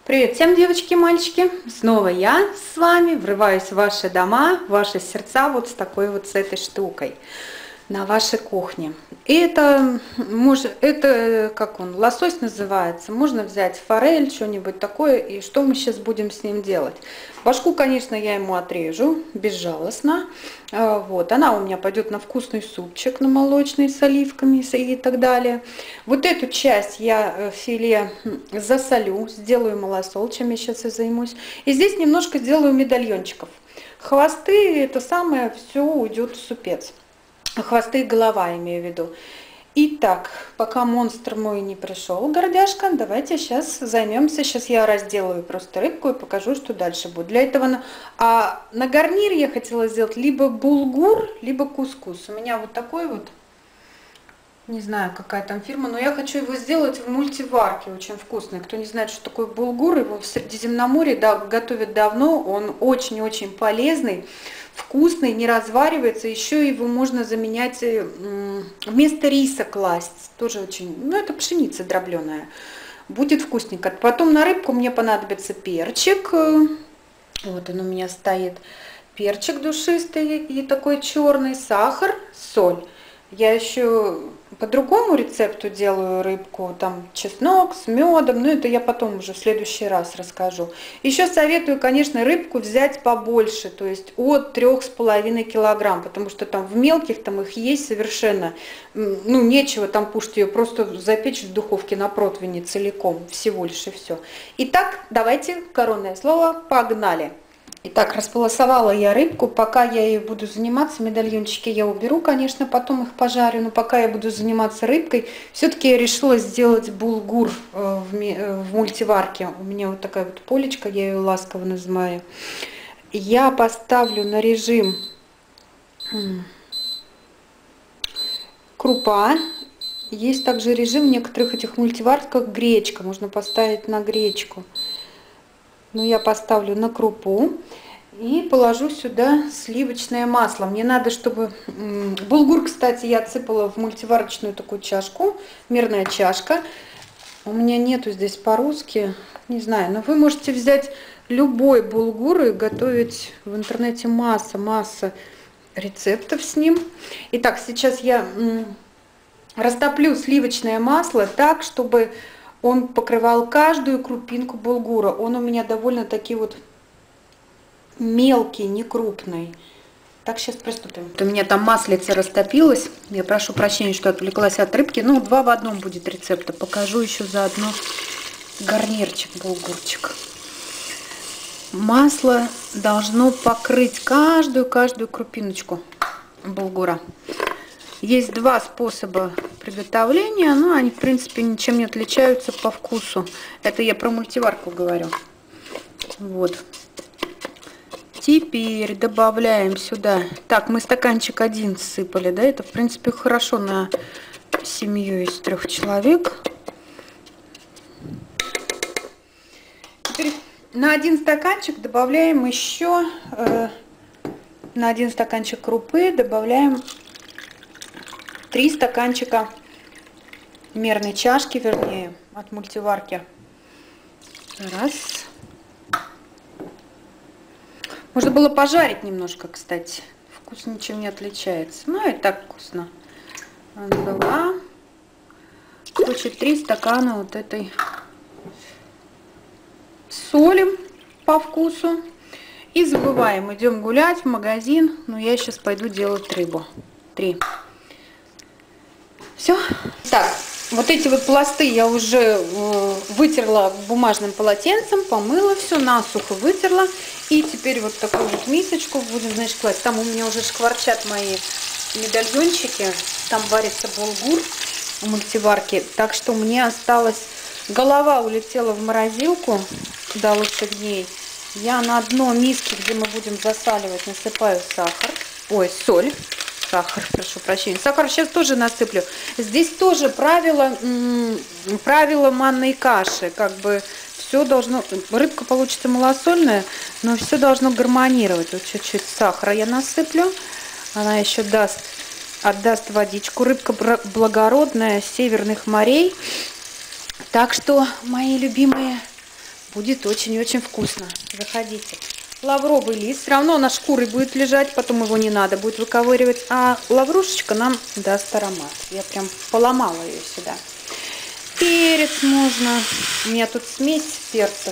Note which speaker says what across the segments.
Speaker 1: Привет всем, девочки и мальчики! Снова я с вами врываюсь в ваши дома, в ваши сердца вот с такой вот, с этой штукой на вашей кухне. И это, как он, лосось называется. Можно взять форель, что-нибудь такое. И что мы сейчас будем с ним делать? Башку, конечно, я ему отрежу безжалостно. Вот, она у меня пойдет на вкусный супчик, на молочный с оливками и так далее. Вот эту часть я филе засолю, сделаю малосол, чем я сейчас и займусь. И здесь немножко сделаю медальончиков. Хвосты, это самое, все уйдет в супец. Хвосты и голова, имею в виду. Итак, пока монстр мой не пришел, гордяшка, давайте сейчас займемся. Сейчас я разделаю просто рыбку и покажу, что дальше будет. Для этого на гарнир я хотела сделать либо булгур, либо кускус. У меня вот такой вот, не знаю, какая там фирма, но я хочу его сделать в мультиварке, очень вкусный. Кто не знает, что такое булгур, его в Средиземноморье готовят давно, он очень-очень полезный. Вкусный, не разваривается, еще его можно заменять, вместо риса класть, тоже очень, ну это пшеница дробленая, будет вкусненько. Потом на рыбку мне понадобится перчик, вот он у меня стоит, перчик душистый и такой черный, сахар, соль. Я еще по другому рецепту делаю рыбку, там чеснок с медом, но это я потом уже в следующий раз расскажу. Еще советую, конечно, рыбку взять побольше, то есть от 3,5 килограмм, потому что там в мелких там их есть совершенно, ну нечего там кушать ее, просто запечь в духовке на противне целиком, всего лишь и все. Итак, давайте коронное слово, погнали! Итак, располосовала я рыбку, пока я ей буду заниматься, медальончики я уберу, конечно, потом их пожарю, но пока я буду заниматься рыбкой, все-таки я решила сделать булгур в мультиварке. У меня вот такая вот полечка, я ее ласково называю. Я поставлю на режим крупа. Есть также режим в некоторых этих мультиварках гречка, можно поставить на гречку. Но я поставлю на крупу и положу сюда сливочное масло. Мне надо, чтобы... Булгур, кстати, я отсыпала в мультиварочную такую чашку, мерная чашка. У меня нету здесь по-русски, не знаю, но вы можете взять любой булгур и готовить в интернете масса рецептов с ним. Итак, сейчас я растоплю сливочное масло так, чтобы... Он покрывал каждую крупинку булгура. Он у меня довольно-таки вот мелкий, не крупный. Так, сейчас приступим. У меня там маслице растопилось. Я прошу прощения, что отвлеклась от рыбки. Ну, 2 в 1 будет рецепта. Покажу еще заодно гарнирчик, булгурчик. Масло должно покрыть каждую крупиночку булгура. Есть 2 способа приготовления, но они, в принципе, ничем не отличаются по вкусу. Это я про мультиварку говорю. Вот. Теперь добавляем сюда. Так, мы стаканчик 1 сыпали, да? Это, в принципе, хорошо на семью из 3 человек. Теперь на 1 стаканчик добавляем еще, на 1 стаканчик крупы добавляем 3 стаканчика мерной чашки, вернее, от мультиварки. Раз. Можно было пожарить немножко, кстати. Вкус ничем не отличается. Ну и так вкусно. 2. Короче, 3 стакана вот этой соли по вкусу. И забываем, идем гулять в магазин. Но я сейчас пойду делать рыбу. 3. Все. Так, вот эти вот пласты я уже вытерла бумажным полотенцем, помыла все, насухо вытерла. И теперь вот такую вот мисочку будем, значит, класть. Там у меня уже шкварчат мои медальончики. Там варится булгур в мультиварке. Так что мне осталось... Голова улетела в морозилку до лучших дней. Я на дно миски, где мы будем засаливать, насыпаю сахар. Ой, соль. Сахар, прошу прощения. Сахар сейчас тоже насыплю. Здесь тоже правило манной каши. Как бы все должно... Рыбка получится малосольная, но все должно гармонировать. Вот чуть-чуть сахара я насыплю. Она еще отдаст водичку. Рыбка благородная, с северных морей. Так что, мои любимые Будет очень-очень вкусно. Заходите. Лавровый лист. Все равно на шкуре будет лежать, потом его не надо будет выковыривать. А лаврушечка нам даст аромат. Я прям поломала ее сюда. Перец можно. У меня тут смесь перцев.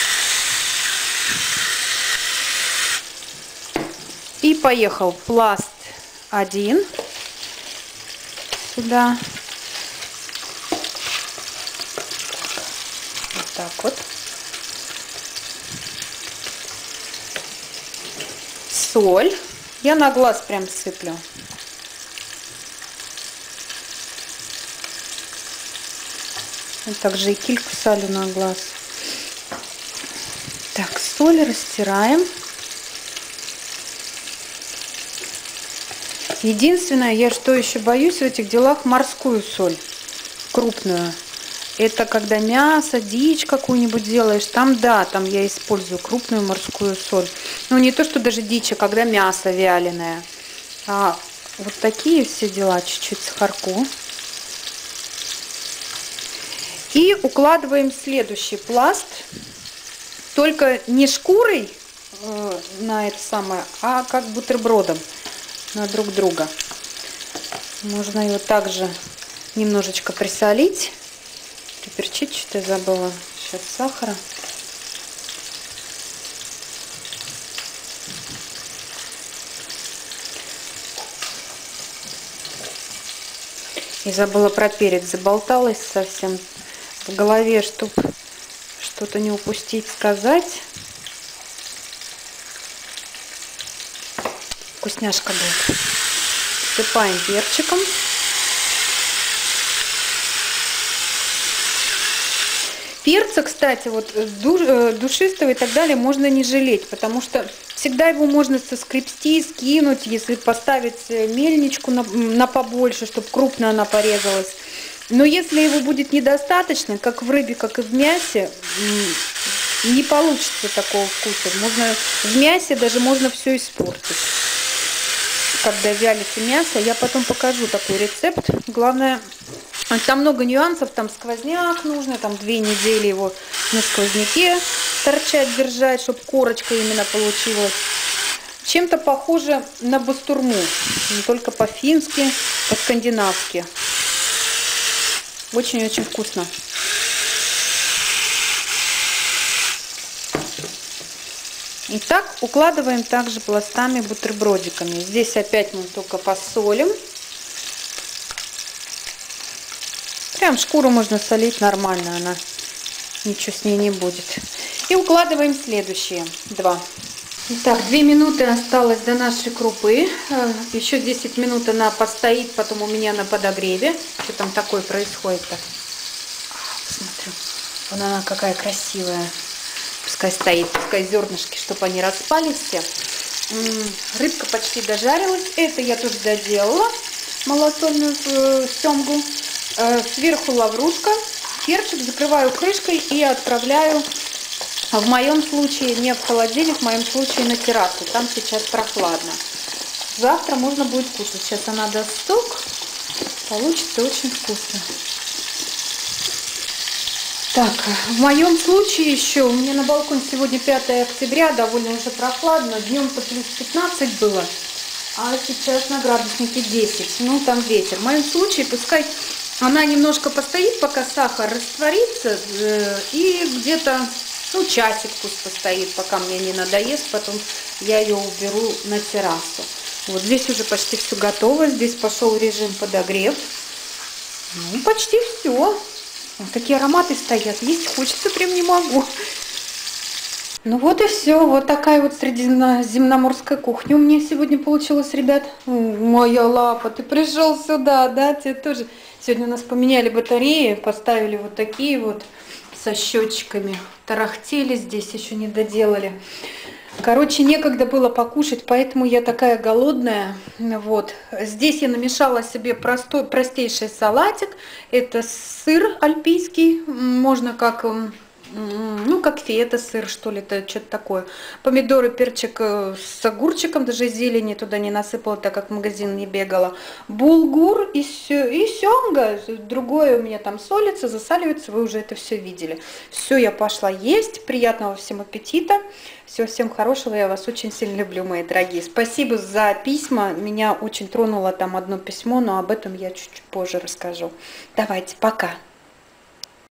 Speaker 1: И поехал пласт 1 сюда. Вот так вот. Соль. Я на глаз прям сыплю. Вот также и кильку солю на глаз. Так, соль растираем. Единственное, я что еще боюсь в этих делах, морскую соль, крупную. Это когда мясо, дичь какую-нибудь делаешь, там да, там я использую крупную морскую соль. Ну не то, что даже дичь, а когда мясо вяленое. А вот такие все дела, чуть-чуть сахарку. И укладываем следующий пласт, только не шкурой на это самое, а как бутербродом на друг друга. Можно его также немножечко присолить. Перчить что-то я забыла. Сейчас сахара. И забыла про перец. Заболталась совсем в голове, чтобы что-то не упустить, сказать. Вкусняшка будет. Посыпаем перчиком. Перца, кстати, вот душистого и так далее можно не жалеть, потому что всегда его можно соскребсти, скинуть, если поставить мельничку на побольше, чтобы крупно она порезалась. Но если его будет недостаточно, как в рыбе, как и в мясе, не получится такого вкуса. Можно, в мясе даже можно все испортить. Когда вялится мясо, я потом покажу такой рецепт. Главное, там много нюансов, там сквозняк нужно, там 2 недели его на сквозняке торчать, держать, чтобы корочка именно получилась. Чем-то похоже на бастурму, не только по-фински, по-скандинавски. Очень-очень вкусно. Итак, укладываем также пластами бутербродиками. Здесь опять мы только посолим. Прям шкуру можно солить нормально, она ничего с ней не будет. И укладываем следующие 2. Итак, 2 минуты осталось до нашей крупы. Еще 10 минут она постоит, потом у меня на подогреве. Что там такое происходит-то? Посмотрю. Вон она какая красивая. Пускай стоит, пускай зернышки, чтобы они распались все. Рыбка почти дожарилась. Это я тоже доделала. Малосольную семгу. Сверху лаврушка. Перчик закрываю крышкой и отправляю, в моем случае, не в холодильник, в моем случае на террасу. Там сейчас прохладно. Завтра можно будет кушать. Сейчас она даст сок. Получится очень вкусно. Так, в моем случае еще, у меня на балконе сегодня 5 октября, довольно уже прохладно, днем-то плюс 15 было, а сейчас на градуснике 10, ну там ветер. В моем случае пускай она немножко постоит, пока сахар растворится, и где-то, ну, часик пусть постоит, пока мне не надоест, потом я ее уберу на террасу. Вот здесь уже почти все готово, здесь пошел режим подогрев, ну, почти все. Такие ароматы стоят, есть хочется, прям не могу. Ну вот и все, вот такая вот средиземноморская кухня у меня сегодня получилась, ребят. Моя лапа, ты пришел сюда, да, тебе тоже. Сегодня у нас поменяли батареи, поставили вот такие вот со счетчиками. Тарахтели здесь, еще не доделали. Короче, некогда было покушать, поэтому я такая голодная. Вот. Здесь я намешала себе простейший салатик. Это сыр альпийский, можно как ну, как фета-сыр, что ли, это что-то такое. Помидоры, перчик с огурчиком, даже зелени туда не насыпала, так как в магазин не бегала. Булгур и семга. Другое у меня там солится, засаливается, вы уже это все видели. Все, я пошла есть. Приятного всем аппетита. Всего всем хорошего. Я вас очень сильно люблю, мои дорогие. Спасибо за письма. Меня очень тронуло там одно письмо, но об этом я чуть-чуть позже расскажу. Давайте, пока.